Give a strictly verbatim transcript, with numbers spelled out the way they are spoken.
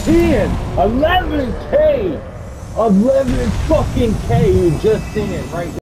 ten, eleven K, eleven fucking K. You just seen it right